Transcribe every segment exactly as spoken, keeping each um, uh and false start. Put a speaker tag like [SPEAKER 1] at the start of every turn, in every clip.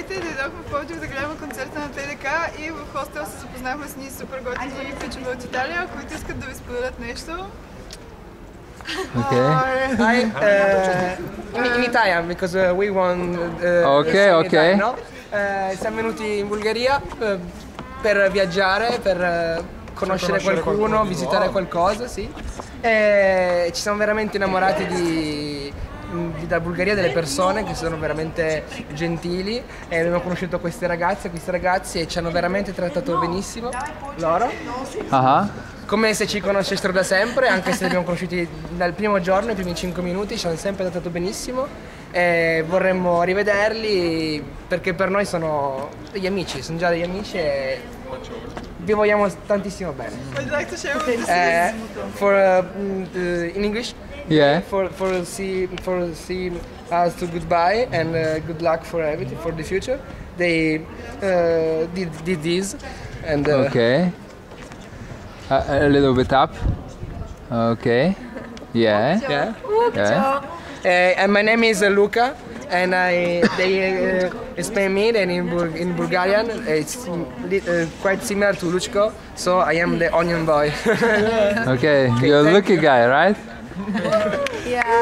[SPEAKER 1] приятелите и дойдохме в Пловдив да гледаме концерта на ТДК и в хостел се запознахме с ние супер готини пичове от Италия, които искат да ви споделят нещо.
[SPEAKER 2] Okay.
[SPEAKER 3] I, uh, in, in Italian because uh, we won. Uh,
[SPEAKER 2] Okay,
[SPEAKER 3] in
[SPEAKER 2] okay.
[SPEAKER 3] Italia, no? Uh, siamo venuti in Bulgaria uh, per viaggiare, per uh, conoscere,
[SPEAKER 4] conoscere
[SPEAKER 3] qualcuno,
[SPEAKER 4] qualcuno di
[SPEAKER 3] visitare
[SPEAKER 4] nuovo.
[SPEAKER 3] qualcosa, sì. E ci siamo veramente innamorati di, di- della Bulgaria, delle persone che sono veramente gentili e abbiamo conosciuto queste ragazze, questi ragazzi e ci hanno veramente trattato benissimo loro.
[SPEAKER 2] Uh-huh.
[SPEAKER 3] Come se ci conoscessero da sempre, anche se li abbiamo conosciuti dal primo giorno, i primi cinque minuti, ci hanno sempre trattato benissimo e vorremmo rivederli perché per noi sono degli amici, sono già degli amici e vi vogliamo tantissimo bene.
[SPEAKER 1] Would you like to share with us?
[SPEAKER 3] Eh, for, uh, mm, uh, in English?
[SPEAKER 2] Yeah.
[SPEAKER 3] For, for, see, for see us to goodbye and uh, good luck for everything, for the future. They uh, did, did this and uh,
[SPEAKER 2] Okay. A, a little bit up. Okay. Yeah.
[SPEAKER 3] yeah.
[SPEAKER 2] Yeah.
[SPEAKER 3] Uh, and my name is uh, Luca, and I they uh, explain me that in Bul- in Bulgarian it's li- uh, quite similar to Luchko, so I am the onion boy.
[SPEAKER 2] Okay. You're a
[SPEAKER 3] thank
[SPEAKER 2] lucky guy, right?
[SPEAKER 1] Yeah.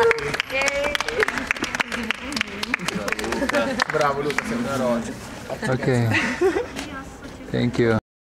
[SPEAKER 3] Bravo Luca, sei un eroe.
[SPEAKER 2] Okay. Thank you.